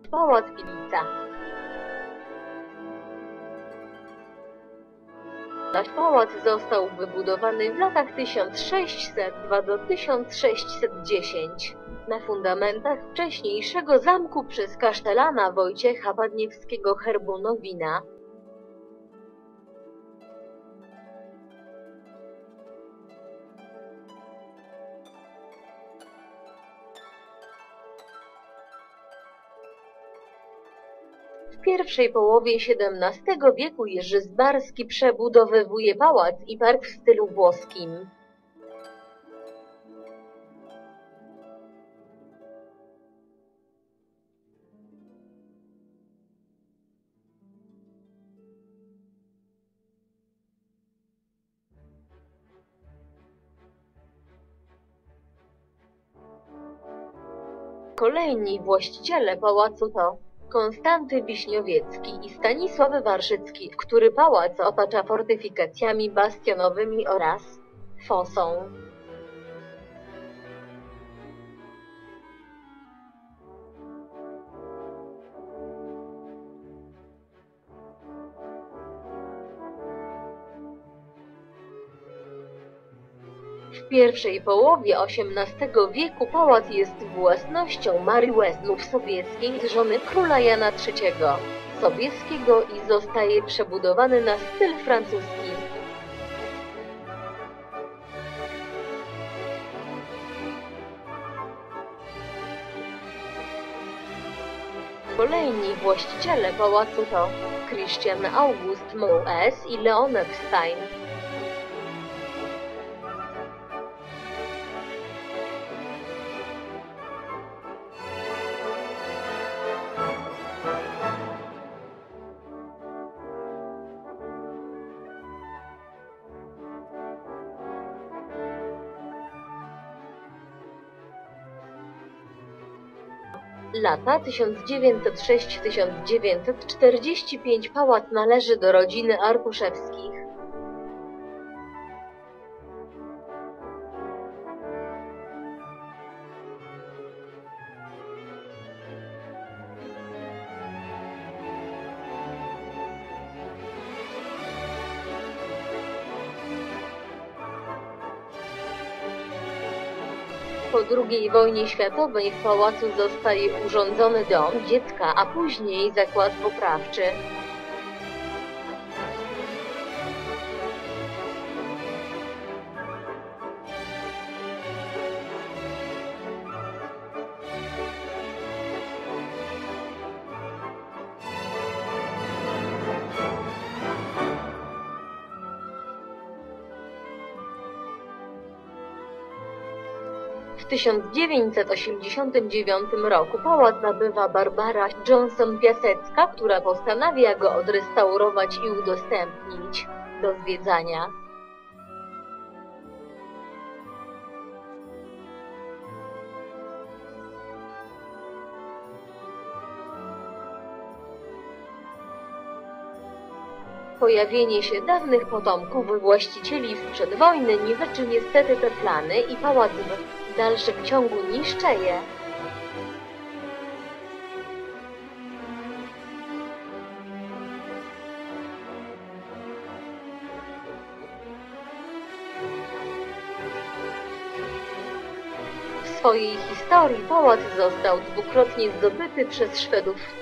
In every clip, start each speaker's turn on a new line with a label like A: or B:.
A: Pałac Pilica. Pałac został wybudowany w latach 1602 do 1610 na fundamentach wcześniejszego zamku przez kasztelana Wojciecha Padniewskiego-Herbunowina. W pierwszej połowie XVII wieku Jerzy Zbarski przebudowywuje pałac i park w stylu włoskim. Kolejni właściciele pałacu to Konstanty Wiśniowiecki i Stanisław Warszycki, który pałac otacza fortyfikacjami bastionowymi oraz fosą. W pierwszej połowie XVIII wieku pałac jest własnością Marii Łesnów-Sobieskiej, żony króla Jana III Sobieskiego i zostaje przebudowany na styl francuski. Kolejni właściciele pałacu to Christian August Moues i Leon Epstein. Lata 1906–1945 pałac należy do rodziny Arkuszewskich. Po II wojnie światowej w pałacu zostaje urządzony dom dziecka, a później zakład poprawczy. W 1989 roku pałac nabywa Barbara Johnson-Piasecka, która postanawia go odrestaurować i udostępnić do zwiedzania. Pojawienie się dawnych potomków właścicieli sprzed wojny niweczy niestety te plany i pałac w dalszym ciągu niszczeje. W swojej historii pałac został dwukrotnie zdobyty przez Szwedów w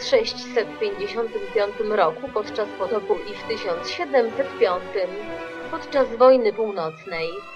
A: 1655 roku podczas potopu i w 1705 podczas wojny północnej.